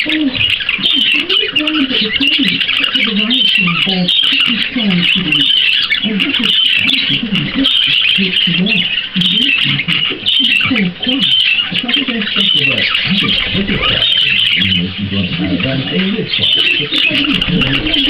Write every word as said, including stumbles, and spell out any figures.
Look at that. You know, she's going to have that. Hey, look,